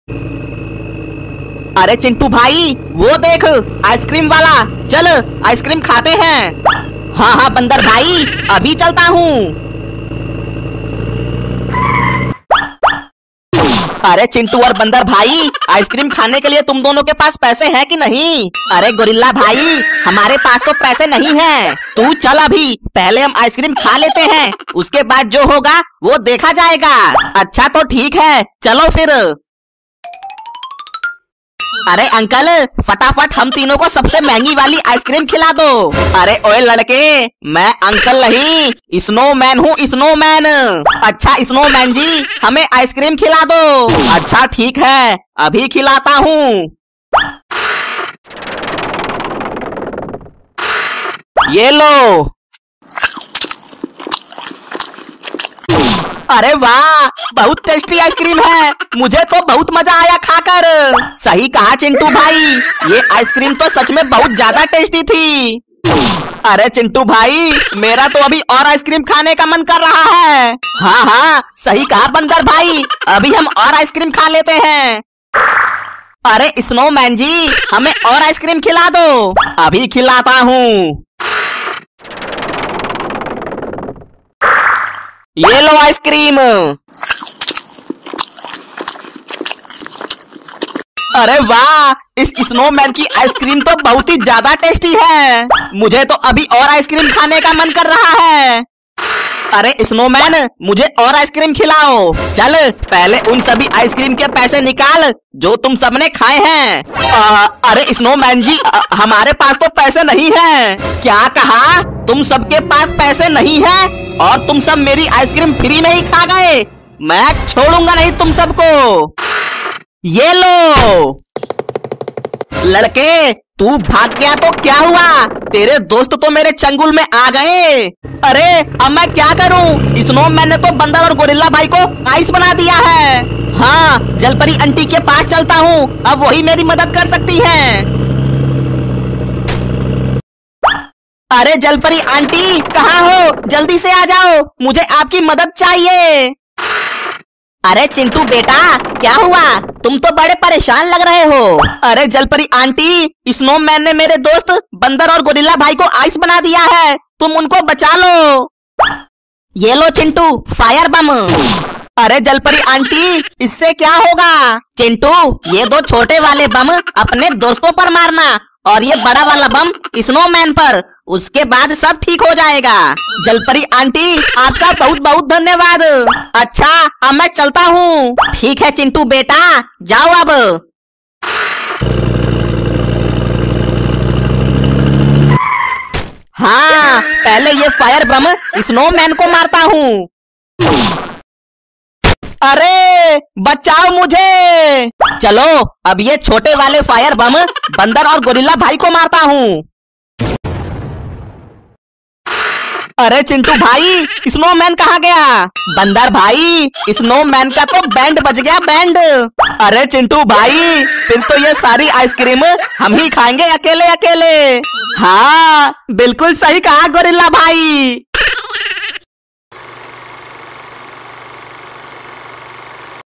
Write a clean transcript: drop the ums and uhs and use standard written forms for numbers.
अरे चिंटू भाई, वो देख आइसक्रीम वाला, चल आइसक्रीम खाते हैं। हाँ हाँ बंदर भाई, अभी चलता हूँ। अरे चिंटू और बंदर भाई, आइसक्रीम खाने के लिए तुम दोनों के पास पैसे हैं कि नहीं? अरे गोरिल्ला भाई, हमारे पास तो पैसे नहीं हैं। तू चल, अभी पहले हम आइसक्रीम खा लेते हैं, उसके बाद जो होगा वो देखा जाएगा। अच्छा तो ठीक है, चलो फिर। अरे अंकल, फटाफट हम तीनों को सबसे महंगी वाली आइसक्रीम खिला दो। अरे ओए लड़के, मैं अंकल नहीं, स्नोमैन हूँ, स्नोमैन। अच्छा स्नोमैन जी, हमें आइसक्रीम खिला दो। अच्छा ठीक है, अभी खिलाता हूँ। ये लो। अरे वाह, बहुत टेस्टी आइसक्रीम है, मुझे तो बहुत मजा आया खाकर। सही कहा चिंटू भाई, ये आइसक्रीम तो सच में बहुत ज्यादा टेस्टी थी। अरे चिंटू भाई, मेरा तो अभी और आइसक्रीम खाने का मन कर रहा है। हाँ हाँ सही कहा बंदर भाई, अभी हम और आइसक्रीम खा लेते हैं। अरे स्नोमैन जी, हमें और आइसक्रीम खिला दो। अभी खिलाता हूँ। ये लो आइसक्रीम। अरे वाह, इस स्नोमैन की आइसक्रीम तो बहुत ही ज्यादा टेस्टी है, मुझे तो अभी और आइसक्रीम खाने का मन कर रहा है। अरे स्नोमैन, मुझे और आइसक्रीम खिलाओ। चल पहले उन सभी आइसक्रीम के पैसे निकाल जो तुम सबने खाए हैं। अरे स्नोमैन जी, हमारे पास तो पैसे नहीं है। क्या कहा? तुम सबके पास पैसे नहीं है और तुम सब मेरी आइसक्रीम फ्री में ही खा गए? मैं छोड़ूंगा नहीं तुम सबको। ये लो। लड़के, तू भाग गया तो क्या हुआ? तेरे दोस्त तो मेरे चंगुल में आ गए। अरे अब मैं क्या करूं? स्नोमैन ने तो बंदर और गोरिल्ला भाई को आइस बना दिया है। हाँ, जलपरी आंटी के पास चलता हूँ, अब वही मेरी मदद कर सकती हैं। अरे जलपरी आंटी, कहाँ हो? जल्दी से आ जाओ, मुझे आपकी मदद चाहिए। अरे चिंटू बेटा, क्या हुआ? तुम तो बड़े परेशान लग रहे हो। अरे जलपरी आंटी, स्नोमैन ने मेरे दोस्त बंदर और गोरिल्ला भाई को आइस बना दिया है, तुम उनको बचा लो। ये लो चिंटू, फायर बम। अरे जलपरी आंटी, इससे क्या होगा? चिंटू, ये दो छोटे वाले बम अपने दोस्तों पर मारना और ये बड़ा वाला बम स्नोमैन पर, उसके बाद सब ठीक हो जाएगा। जलपरी आंटी, आपका बहुत बहुत धन्यवाद। अच्छा, अब मैं चलता हूँ। ठीक है चिंटू बेटा, जाओ अब। हाँ, पहले ये फायर बम स्नोमैन को मारता हूँ। अरे बचाओ मुझे। चलो अब ये छोटे वाले फायर बम बंदर और गोरिल्ला भाई को मारता हूँ। अरे चिंटू भाई, स्नोमैन कहाँ गया? बंदर भाई, स्नोमैन का तो बैंड बज गया, बैंड। अरे चिंटू भाई, फिर तो ये सारी आइसक्रीम हम ही खाएंगे अकेले अकेले। हाँ बिल्कुल सही कहा गोरिल्ला भाई।